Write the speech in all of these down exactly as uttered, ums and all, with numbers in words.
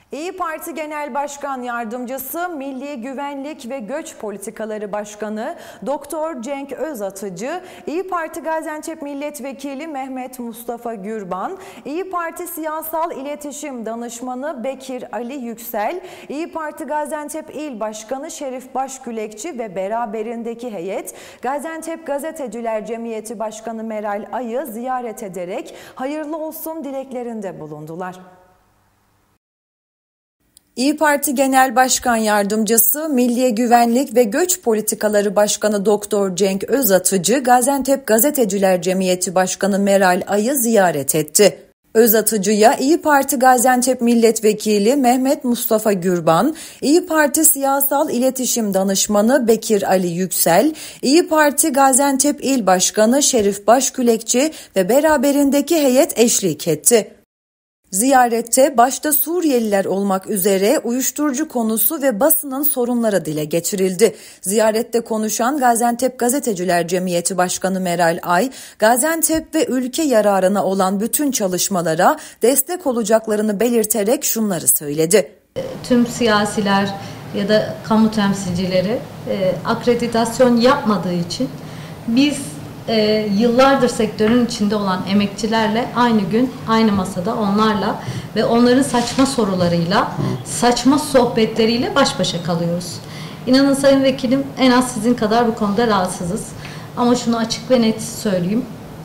İYİ Parti Genel Başkan Yardımcısı, Milli Güvenlik ve Göç Politikaları Başkanı Doktor Cenk Özatıcı, İYİ Parti Gaziantep Milletvekili Mehmet Mustafa Gürban, İYİ Parti Siyasal İletişim Danışmanı Bekir Ali Yüksel, İYİ Parti Gaziantep İl Başkanı Şerif Başgülekçi ve beraberindeki heyet, Gaziantep Gazeteciler Cemiyeti Başkanı Meral Ay'ı ziyaret ederek hayırlı olsun dileklerinde bulundular. İYİ Parti Genel Başkan Yardımcısı, Milli Güvenlik ve Göç Politikaları Başkanı Doktor Cenk Özatıcı, Gaziantep Gazeteciler Cemiyeti Başkanı Meral Ay'ı ziyaret etti. Özatıcı'ya İYİ Parti Gaziantep Milletvekili Mehmet Mustafa Gürban, İYİ Parti Siyasal İletişim Danışmanı Bekir Ali Yüksel, İYİ Parti Gaziantep İl Başkanı Şerif Başgülekçi ve beraberindeki heyet eşlik etti. Ziyarette başta Suriyeliler olmak üzere uyuşturucu konusu ve basının sorunları dile getirildi. Ziyarette konuşan Gaziantep Gazeteciler Cemiyeti Başkanı Meral Ay, Gaziantep ve ülke yararına olan bütün çalışmalara destek olacaklarını belirterek şunları söyledi. Tüm siyasiler ya da kamu temsilcileri e, akreditasyon yapmadığı için biz E, yıllardır sektörün içinde olan emekçilerle aynı gün, aynı masada onlarla ve onların saçma sorularıyla, saçma sohbetleriyle baş başa kalıyoruz. İnanın Sayın Vekilim, en az sizin kadar bu konuda rahatsızız. Ama şunu açık ve net söyleyeyim.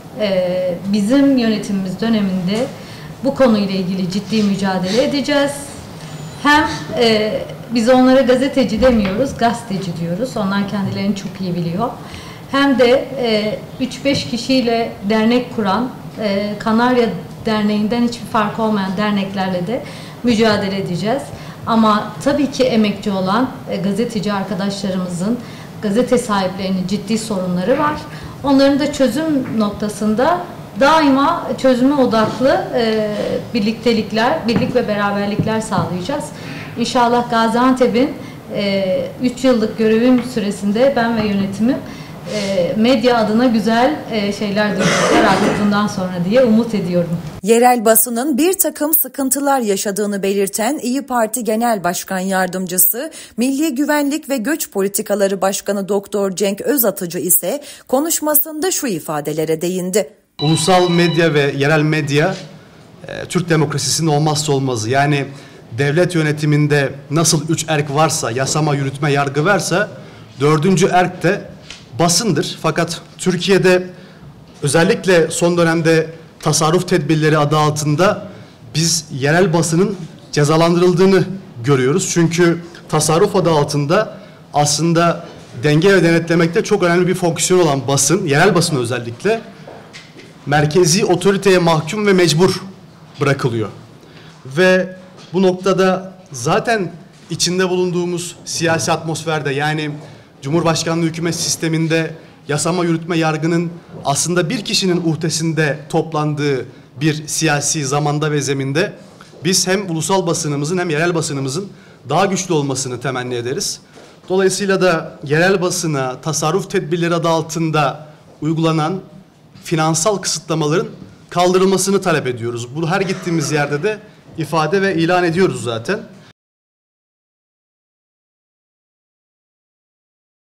E, bizim yönetimimiz döneminde bu konuyla ilgili ciddi mücadele edeceğiz. Hem e, biz onlara gazeteci demiyoruz, gazeteci diyoruz. Onlar kendilerini çok iyi biliyor. Hem de üç beş kişiyle dernek kuran, e, Kanarya Derneği'nden hiçbir fark olmayan derneklerle de mücadele edeceğiz. Ama tabii ki emekçi olan e, gazeteci arkadaşlarımızın, gazete sahiplerinin ciddi sorunları var. Onların da çözüm noktasında daima çözüme odaklı e, birliktelikler, birlik ve beraberlikler sağlayacağız. İnşallah Gaziantep'in üç e, yıllık görevim süresinde ben ve yönetimim E, medya adına güzel e, şeyler duyacaklar artık bundan sonra diye umut ediyorum. Yerel basının bir takım sıkıntılar yaşadığını belirten İYİ Parti Genel Başkan Yardımcısı, Milli Güvenlik ve Göç Politikaları Başkanı Doktor Cenk Özatıcı ise konuşmasında şu ifadelere değindi. Ulusal medya ve yerel medya e, Türk demokrasisinin olmazsa olmazı. Yani devlet yönetiminde nasıl üç erk varsa, yasama, yürütme, yargı varsa dördüncü erk de basındır. Fakat Türkiye'de özellikle son dönemde tasarruf tedbirleri adı altında biz yerel basının cezalandırıldığını görüyoruz. Çünkü tasarruf adı altında aslında denge ve denetlemekte çok önemli bir fonksiyon olan basın, yerel basın özellikle merkezi otoriteye mahkum ve mecbur bırakılıyor. Ve bu noktada zaten içinde bulunduğumuz siyasi atmosferde, yani Cumhurbaşkanlığı hükümet sisteminde yasama, yürütme, yargının aslında bir kişinin uhdesinde toplandığı bir siyasi zamanda ve zeminde biz hem ulusal basınımızın hem yerel basınımızın daha güçlü olmasını temenni ederiz. Dolayısıyla da yerel basına tasarruf tedbirleri adı altında uygulanan finansal kısıtlamaların kaldırılmasını talep ediyoruz. Bunu her gittiğimiz yerde de ifade ve ilan ediyoruz zaten.